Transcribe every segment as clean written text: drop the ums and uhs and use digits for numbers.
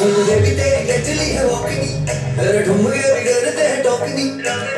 सुन ले भी तेरी गजली है वॉकनी, तेरे ठुमके बिगड़ते हैं टोकनी।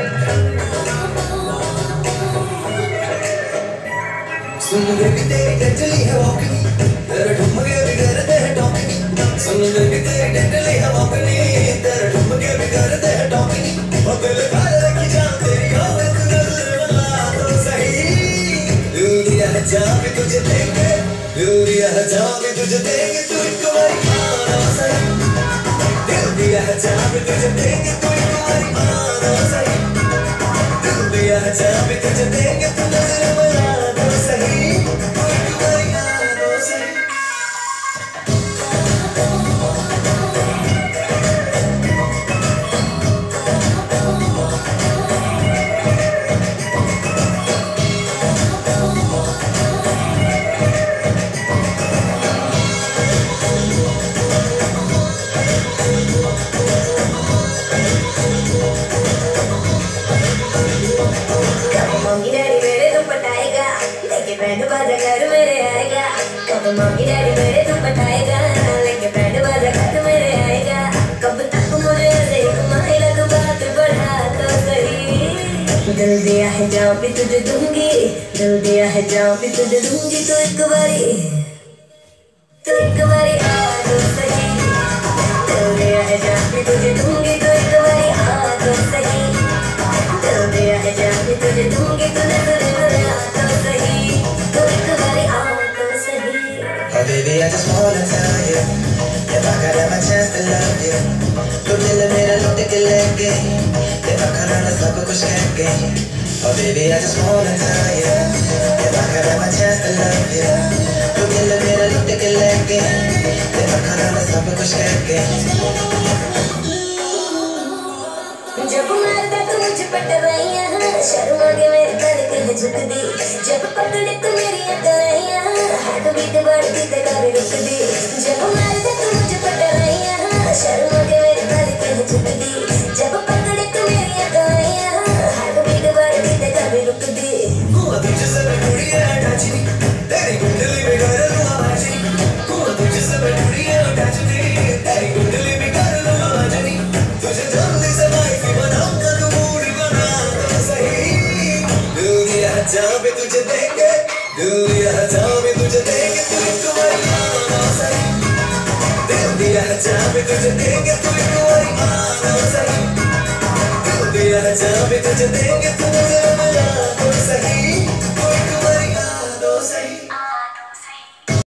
सुन ले भी तेरी गजली है वॉकनी, तेरे ठुमके बिगड़ते हैं टोकनी। सुन ले भी तेरी गजली है वॉकनी, तेरे ठुमके बिगड़ते हैं टोकनी। और दिल काल रखी जान तेरी होवे तू नजर वाला तो सही। दिल दिया है जान भी तुझे देंगे, दिल दिया है जान भी तुझे देंगे, तू एक बारी आना सही। दिल दिया है जान भी तुझे देंगे, तू एक बारी आना सही। दिल दिया है जान भी तुझे देंगे, तू नजर वाला तो सही। तू एक बारी आना सही। मम्मी डैडी मेरे तू पटाएगा, लेके बैंड बाजा घर मेरे आएगा। कब मम्मी डैडी मेरे तू पटाएगा, लेके बैंड बाजा घर मेरे आएगा। कब तक मुझे ऐसे घुमाएगा, तू बात बढ़ा तो सही। दिल दिया है जान भी तुझे दूंगी, दिल दिया है जान भी तुझे दूंगी, तो एक बारी आ तो सही। दिल दिया है जान भी तुझे दूंगी, तो एक बारी आ तो सही। दिल दिया है जान भी तुझे दूंगी, तू नजर वाला तो सही। तो एक बारी आ तो सही। Oh baby, I just wanna tell you, if I could have a chance to love you, तो दिल मेरा लुट के लेके, तेरा खाना सब कुछ करके। Oh baby, I just wanna tell you, if I could have a chance to love you, तो दिल मेरा लुट के लेके, तेरा खाना सब कुछ करके। जब मारता तू मुझे पटवाइयाँ, शर्म आ गया मेरे करके है झुक दी। जब पकड़े तू मेरी अकड़ाइयाँ, हार्ट बीट बढ़ती ते कभी रुक दी। जब मारता तू मुझे पटवाइयाँ, शर्म आ गया मेरे करके है झुक दी। जब पकड़े तू मेरी अकड़ाइयाँ, हार्ट बीट बढ़ती ते कभी रुक दी। हुआ तुझसे मैं टूटी है अटैचनी, तेरी कुंडली में कर लूँगा मैचनी। हुआ तुझसे मैं टूटी है अटैचनी, तेरी कुंडली में कर लूँगा मैचनी। तुझे जल्दी से वाइफी बनाऊंगा, तू मूड बना तो सही। दिल दिया है जान भी तुझे देंगे, दिल दिया है जान भी तुझे देंगे, तू एक बारी आना सही। दिल दिया है जान भी तुझे देंगे, तू एक बारी आना सही। दिल दिया है जान भी तुझे देंगे, तू